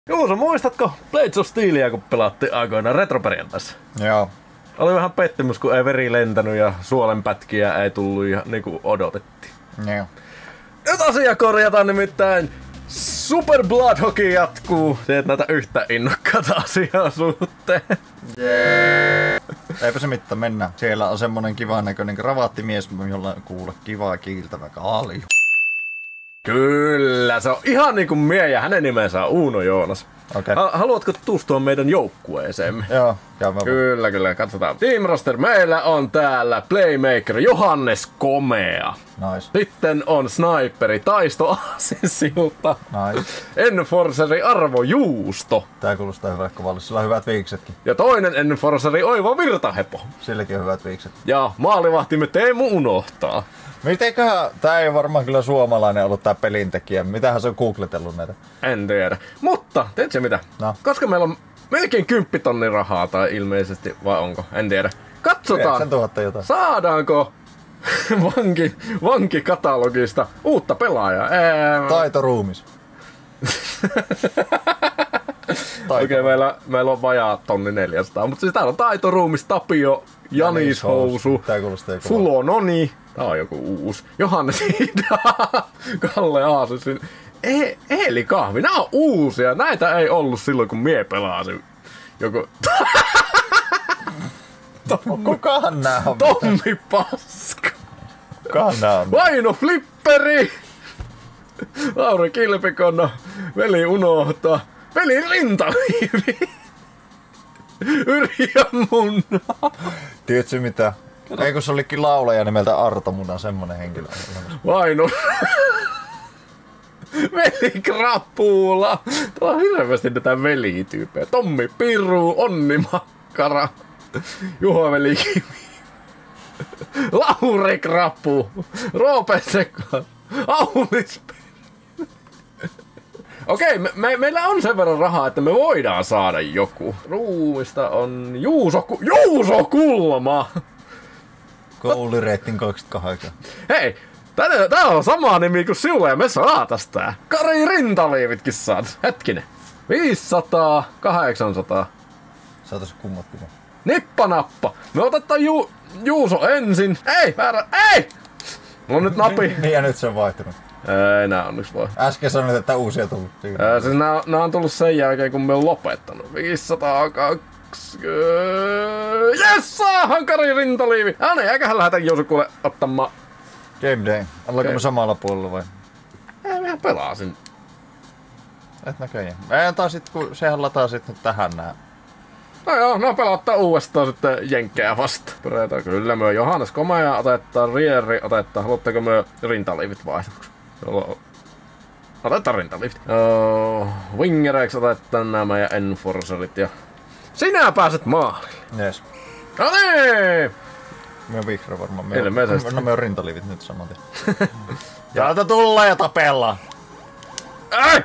Juuso, muistatko Blades of Steelia, kun pelattiin aikoinaan retroperjantaissa? Joo. Oli vähän pettymys, kun ei veri lentänyt ja suolenpätkiä ei tullut ja niinku odotettiin. Joo. Nyt asia korjataan, nimittäin Super Blood Hockey jatkuu. Se et näitä yhtä innokkaata asiaa suhteen. Eipä se mitään, mennään. Siellä on semmonen kivan näköinen kravaattimies, jolla kuule kivaa kiiltävä kalju. Kyllä, se on ihan niinku mie ja hänen nimensä on Uuno Joonas. Okay. Haluatko tutustua meidän joukkueeseemme? Joo, käy vaan. Kyllä, katsotaan. Team roster, meillä on täällä Playmaker Johannes Komea. Nice. Sitten on sniperi Taisto Aasinsilta. Nice. Enforceri Arvo Juusto. Tää kuulostaa hyvältä kovalle, sillä on hyvät viiksetkin. Ja toinen Enforceri Oivo Virtahepo. Silläkin on hyvät viikset. Ja maalivahtimme Teemu Unohtaa. Mitenköhän, tää ei varmaan kyllä suomalainen ollut tää pelintekijä. Mitähän se on googletellut näitä? En tiedä. Mutta, tiedätkö mitä? No. Koska meillä on melkein 10 000 rahaa, tai ilmeisesti, vai onko? En tiedä. Katsotaan, 9000 jotain. saadaanko vankikatalogista uutta pelaajaa. Taito ruumis. Okei, meillä on vajaa 1400, mutta siis täällä on Taito Ruumis, Tapio, Janis Housu, Tää kuulostaa kovaa. Fulo Noni, tää on joku uusi, Johannes Ida, Kalle Aasusin, Eeli Kahvi, nää on uusia, näitä ei ollut silloin kun mie pelasin. Joku Kukahan nää on? Tommi Paska, Kukahan nää on? Vaino Flipperi, Lauri Kilpikonna, Veli Unohtaa, Veli Rintaliivi, Yrjö Munna. Tiedätkö mitä? Eikö se olikin laulaja nimeltä Arto Muna, semmonen henkilö. Vaino. Veli Krapula. Täällä on hirveästi näitä velityyppejä. Tommi Piru, Onni Makkara, Juho Veli Kimi, Lauri Krapu, Roope Sekas, Aulis. Okei, meillä on sen verran rahaa, että me voidaan saada joku. Ruumista on Juuso Kulma. Koulireitin 28. Hei, tää on sama nimi kuin sinulla ja me saatas tää. Kari Rintaliivitkin saat. Hetkinen. 500, 800. Saatais kummat kuva. Nippanappa. Me otetaan Juuso ensin. Ei, väärä. Ei! Mulla on nyt napi. Niin ja nyt se on vaihtunut. Ei nää onneksi voi. Äsken sanoit, että uusia tullut. Siis nää on tullut sen jälkeen, kun me on lopettanut. 520... Jes, saahan Kari Rintaliivi! Niin, eiköhän lähdetä Juuso kuule ottamaan... Game Day. Ollaanko Game. me samalla puolella vai? Ei, mehän pelasin. Et näköjään. Ei, tai sit kun sehän lataa sit nyt tähän nää. No joo, no pelauttaa uudestaan sitten jenkkejä vasta. Puretaan kyllä me Johannes Komea otetaan, Rieri otetaan. Haluatteko me Rintaliivit vaihtuksi? Otetaan Rintaliivit. Wingereiksi otetaan nämä ja Enforcerit ja... Sinä pääset maaliin! Jees. No niin! Me on vihreä varmaan. Ilmeisesti. No me on rintaliivit nyt saman tien. Täältä tulla ja tapella! Ei!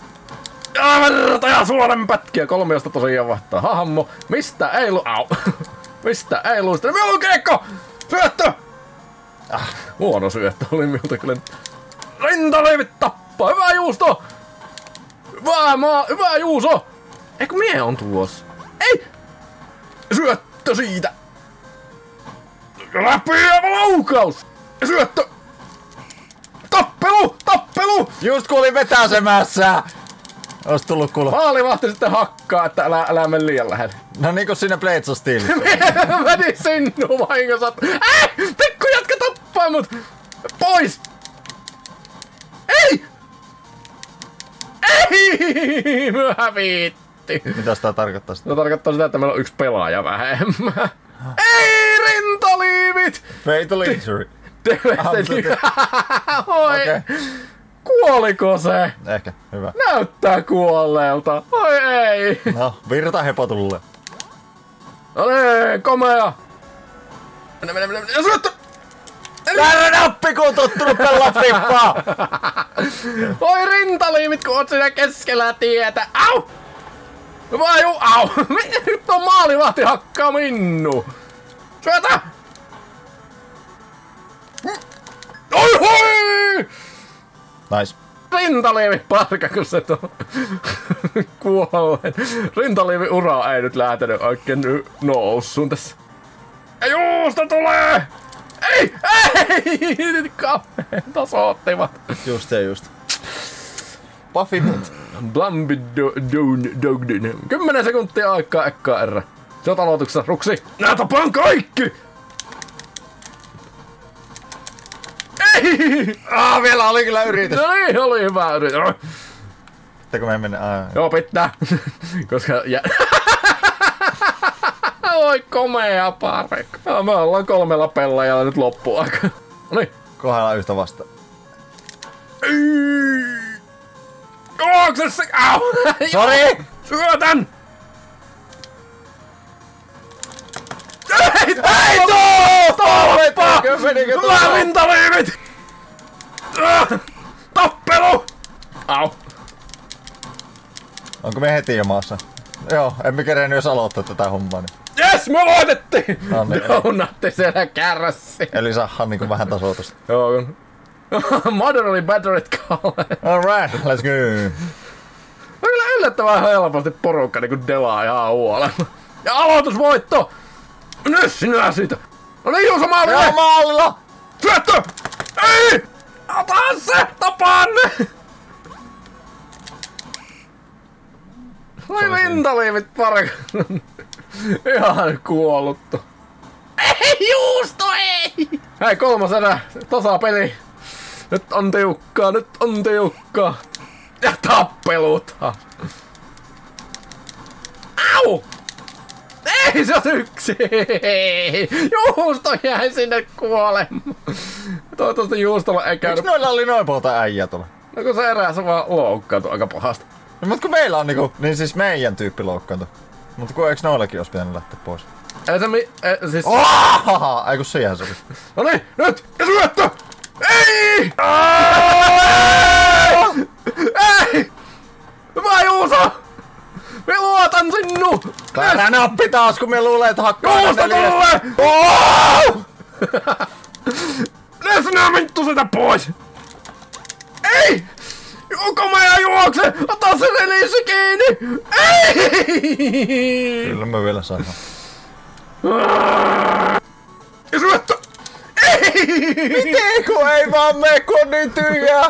Verta suolenpätkiä! 3 josta tosiaan vahtaa. Hahmo, mistä ei au! Mistä ei luista? Meillä on kiekko! Syöttö! Huono syöttö oli minulta kyllä. Rintaliivit tappaa! Hyvä Juusto! Hyvä Juuso! Eikö mie on tuossa? Ei! Syöttö siitä! Läpiävä laukaus! Syöttö! Tappelu! Just kun olin vetäsemässä! Ois tullut kuulla. Maalivahti sitten hakkaa, että älä mene liian lähelle. No niinku siinä Blades of Steel. Meni sinua vahingossa. Pikku jatka tappaa mut! Pois! Ei! Myö hävitti. Mitäs tää tarkoittaa sitten? Se tarkoittaa sitä, että meillä on 1 pelaaja vähemmän. Ei rintaliivit! Fatal Injury. Oi! Okei. Kuoliko se? Ehkä, hyvä. Näyttää kuolleelta. Oi ei! No, virtahepo tulee. No niin, Komea! Mene. Ja syöttö! Täällä nappi, kun on tottunut pelaa fiffaa! Oi rintaliivit, kun oot siinä keskellä tietä. Au! Au! Nyt on maalivahti hakkaa minnu! Syötä! Oi hoi! Nice. Rintaliivi parka, kun se tuo kuolleen. Rintaliivi ura ei nyt lähtenyt oikein noussuun tässä. Ja juusto tulee! Ei! Kauhean tasoottivat. Just se just. Buffy. Blambi Dogdin. 10 sekuntia aikaa ekkaa erä. Se on aloituksessa. Ruksi. Nää tapaan kaikki! Ei! Vielä oli kyllä yritys. No niin, oli hyvä yritys. Pitääkö me mennä? Joo, pitää. Koska... Oi komea parikko. No, me ollaan 3 pelaajalla nyt loppuaika. Noniin. Kohdalla yhtä vastaan. Juokse se! Au! Sori! Syötän! Ei Toppa! menikö Hyvä rintaliivit! Tappelu! Au! Onko me heti jo maassa? Joo, emme kerennyt jos aloittaa tätä hommaa. Niin. Yes, me aloitettiin! No niin. Donatti siellä kärsi. Eli saadaan niinku vähän tasoitusta. Joo. Moderately battered Kalle. Alright, let's go. On kyllä yllättävän helposti porukka niinku delaa ihan huolella. Ja aloitusvoitto! Nyt sinä siitä! No niin, Juuso maalille! Joo, maalilla! Syöttö! Ei! Ota se! Tapaan ne! Vai rintaliivit parka. Ihan kuolluttu. Ei Juusto, ei! Hei, 3. erä. Tasapeli. Nyt on tiukkaa, nyt on tiukkaa. Ja tappelut. Au! Ei se on yksi! Juusto jäi sinne kuolemaan. Toivottavasti Juustolla ei käynyt. Miksi noilla oli noin monta äijää tuolla? No kun se eräs vaan loukkaantui aika pahasti. No, mutta kun meillä on niinku, niin siis meidän tyyppi loukkaantui. Mutta kun eikö noillakin olisi pitänyt lähteä pois? Ei se siis... Ai kun siihen sopi. No niin, nyt! Ja syöttö! Ei! Ei! Hyvä Juuso! Me luotan sinnu! Väärä nappi taas, kun me luulee, että hakkaa Juusto tulee! Nyt sinä vittu sitä pois! Ei! Komea juokse! Ota se release kiinni! Ei! Kyllä me vielä saadaan. Ja syöttö! Ei! Miten kun ei vaan mene, kun on niin tyhjää?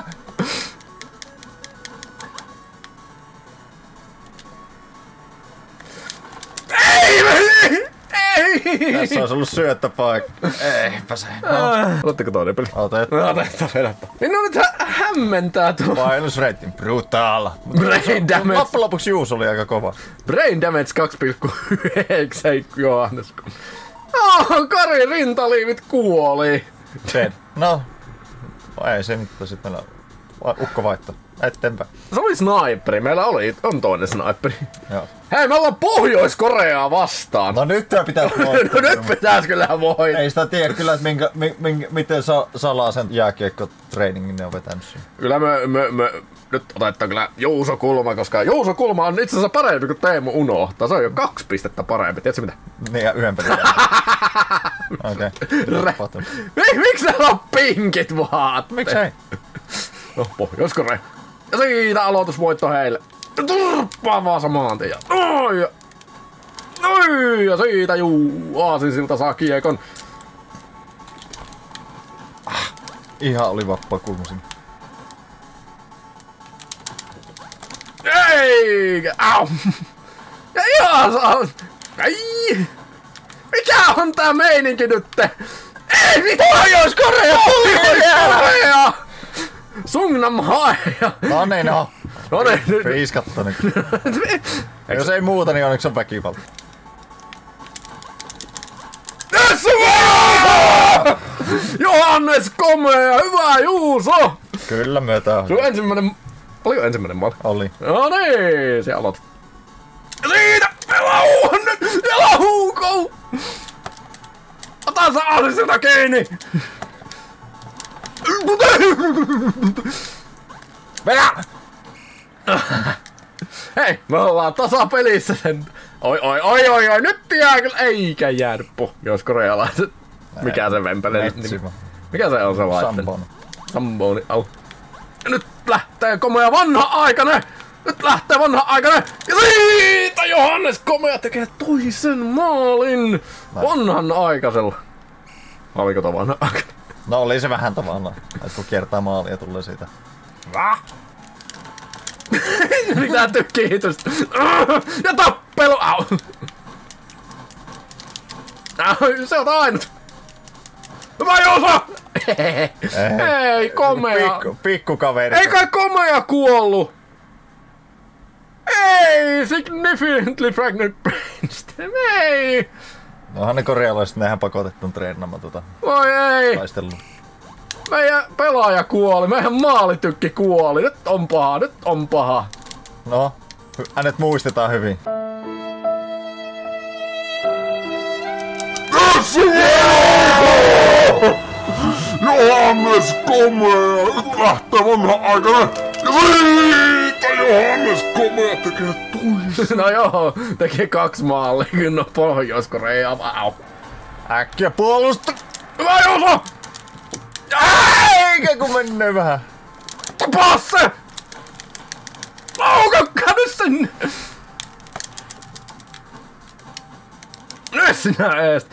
Ei! Tässä olisi ollut syöttöpaikka. Eipä se. Oletteko toinen peli? Otetaan. Minua nyt hämmentää tuo. Painusreitti. Brutal. Brain damage. Loppujen lopuksi Juuso oli aika kova. Brain damage 2,9 Johannes. Kari rintaliivit kuoli. Sen. No. Ei se nyt sit meillä ukko vaihto. Eteenpäin. Se oli sniperi. Meillä on toinen sniperi. Joo. Hei, me ollaan Pohjois-Koreaa vastaan. No nyt pitäis No nyt pitäis kyllä voittaa. Ei sitä tiedä kyllä, että miten salaisen jääkiekko-treeningin ne on vetänyt siihen. Kyllä me nyt otetaan kyllä Juuso Kulma, koska Juuso Kulma on itse asiassa parempi kuin Teemu unohtaa. Se on jo 2 pistettä parempi. Tiedätkö mitä? Niin ja 1 pelin. Okei. Miksi täällä on pinkit vaatteet? Miksei? No, Pohjois-Korea. Ja siitä aloitusvoitto heille. Turppaa vaan samaan tien. Ja siitä Aasinsilta saa kiekon. Ihan oli vappaa kulmusin. Eikä! Au! Ja ihan saa... Ei! Mikä on tää meininki nytte? Ei mitä! Pohjois-Korea! Pohjois-Korea! Sungnam haeja! No niin, no. No niin, nyt. Riiskatta nyt. Jos ei muuta, niin onneksi on väkivalta. Tässä vaan! Johannes komea! Hyvä Juuso! Kyllä myötä. Sun ensimmäinen... Oliko ensimmäinen maali? Oli. No niin, se aloitat. Siitä! Elahuukou! Ota sä Aasinsilta kiinni! Vedä! Hei, me ollaan tasapelissä sen. Oi, nyt jää kyllä. Eikä jäänyt pohjois-korealaiset. Mikä se vempele? Metsima. Mikä se on se laitteen? Samboni. Samboni, au. Ja nyt lähtee komea vanha-aikainen! Nyt lähtee vanha-aikainen! Ja siitä Johannes Komea tekee toisen maalin! Vanhan aikaisella. Oliko tää vanha aikainen? No oli se vähän tavallaan, että kun kiertää maalia ja tulee siitä. Mitä kiitosta? Ja tappelu! Au! Se on ainut! Hyvä Juuso! Ei, Komea! Pikku kaveri. Ei kai Komea kuollu! Ei! Significantly pregnant brainstem! Ei! Nohan ne korealaiset, nehän pakotettu treenaamaan Voi ei! taistelua. Meidän pelaaja kuoli, meidän maalitykki kuoli. Nyt on paha, nyt on paha. No, hänet muistetaan hyvin. Johannes Komea! Nyt lähtee vanha-aikainen! Ja siitä Johannes Komea tekee toisen! No joo, teki 2 maalia, kyllä no Pohjois-Korea. Au. Äkkiä puolusta! Hyvä Juuso! Eikä kun menee vähän. Tapaa se! Laukakkaa nyt sen! Nyt sinä eest!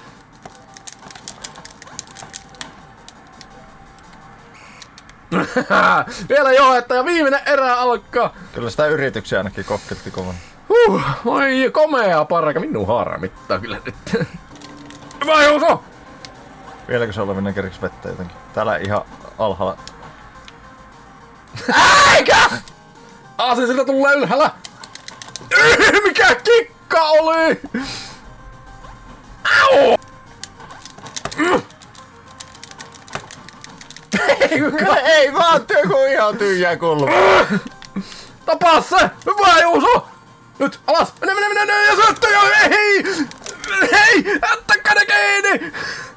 Vielä johetta ja viimeinen erä alkaa! Kyllä sitä yrityksiä ainakin kokkelti kovan. Oi komea parka, minun harmittaa kyllä nyt. Hyvä Juuso! Vieläkö se olevinen kerkiks vettä jotenkin? Täällä ihan alhaalla. Eikä! Aasin siltä tulee ylhäällä! Mikä kikka oli! Au! Ei vaan kun ihan tyhjää kulma. Tapaa se! Hyvä Juuso! Nyt alas! Mene ja syöttö jo! Ei! Hei! Jättäkää ne kiinni!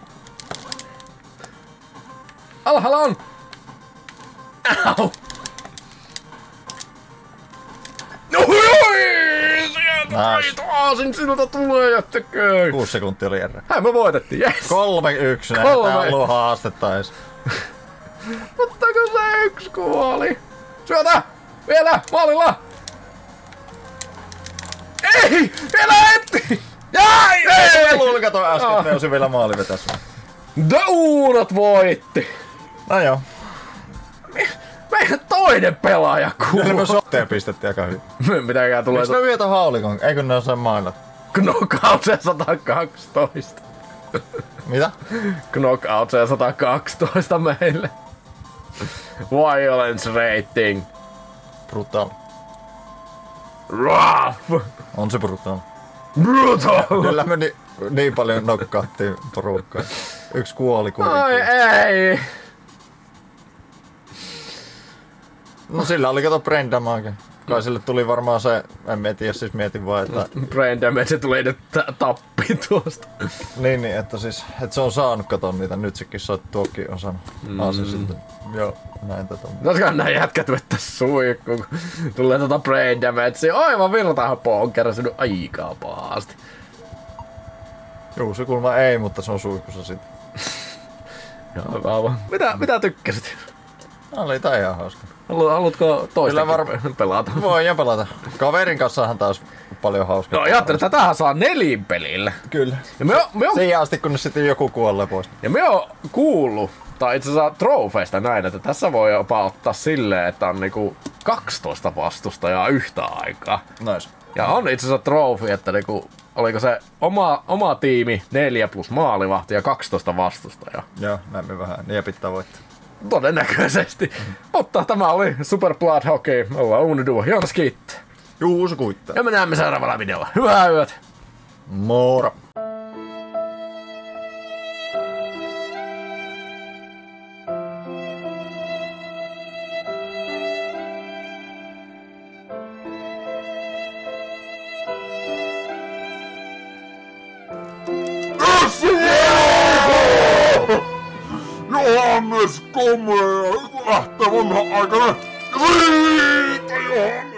Alhaalla on! Au! Sieltä Aasin siltä tulee ja tekee! 6 sekuntia oli erä. Hei, me voitettiin, jes! 3-1, näin tää on ollut haastetta ees. Mutta kun se 1 kuoli! Syötä! Vielä! Maalilla! Ei! Vielä etti! Jäi! Ei! Luulin kato äsken, että ne osin vielä maali vetäs. Doonut voitti! No joo. Meidän toinen pelaaja kuoli! Kyllä me sotteen pistettiin aika hyvin. Mitäkään tulee? Miks ne vietä haulikon? Eikö ne osaa mailla? Knockout 112. Mitä? Knockout 112 meille. Violence rating. Brutal. Rough. On se brutal. Brutal. Kyllä me niin paljon knockouttiin porukkaa. 1 kuoli kuitenkin. Ai ei. No sillä oli kato brain damage. Kai sille tuli varmaan se, en tiedä, siis mietin vaan, että... Brain damage tuli nyt tappi tuosta. Niin, että siis, että se on saanut kato niitä, nyt sekin tuokin on saanut. Aasin sitten. Joo, näin tätä. Pitäisiköhän nää jätkät vettä suihkuun, kun tulee brain damage. Aivan virtahapo on kärsinyt aikaa pahasti. Juu, se kulma ei, mutta se on suihkussa sitten. Joo, aivan. Mitä tykkäsit? Oli tää ihan hauska. Haluatko toistakin pelata? Voi ja pelata. Kaverin kanssahan taas paljon hauskaa. No ajattelin, että tätähän saa 4 pelillä. Kyllä. Ja me on... Siihen asti, kun sitten joku kuolee pois. Ja me on kuullut, tai itse asiassa trofeista näin, että tässä voi jopa ottaa silleen, että on niinku 12 vastustajaa yhtä aikaa. Nice. Ja on itse asiassa trofi, että niinku, oliko se oma tiimi 4 plus maalivahti ja 12 vastustajaa. Joo, näin me vähän. Niin ja pitää voittaa. Todennäköisesti. Mutta tämä oli Super Blood Hockey. Me ollaan Uniduo. Joonas kiittää. Juu, se kuittaa. Ja me näemme seuraavalla videolla. Hyvää yötä. Moro. Johannes Komea! Lähtee vanha-aikainen! Ja siitä Johannes!